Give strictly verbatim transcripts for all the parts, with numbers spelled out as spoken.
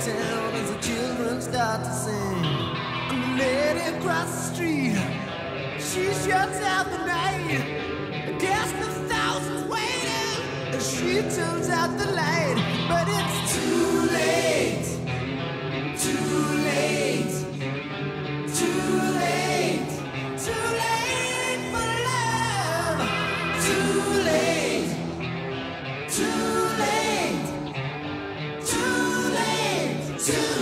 town as the children start to sing. And the lady across the street, she shuts out the night. Guess the thousands waiting as she turns out the light. But it's too late, too late, too late, too late for love. Too late, too late, too late, too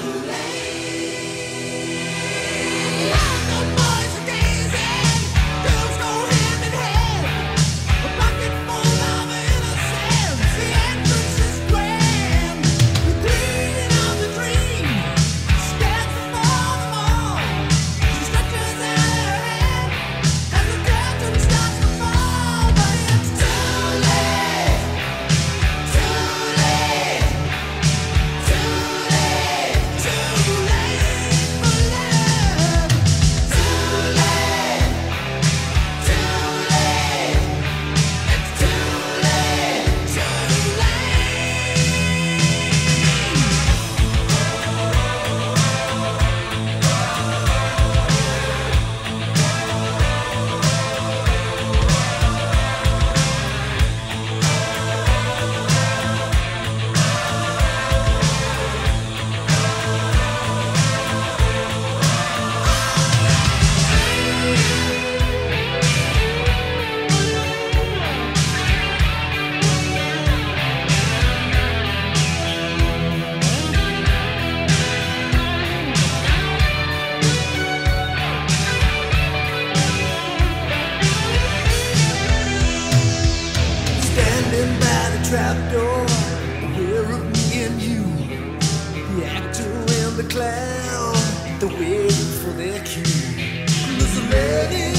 late. The boys are gazing, girls go hand in hand. A bucket full of innocence, the entrance is grand. The queen of the dream stands before them all. She stretches out her hand as the curtain starts to fall. But it's too late, too late, too late, too late for love. Too late, too late, it's too late, too standing by the trapdoor, aware of me and you, the actor and the clown, they're waiting for their cue. There's a lady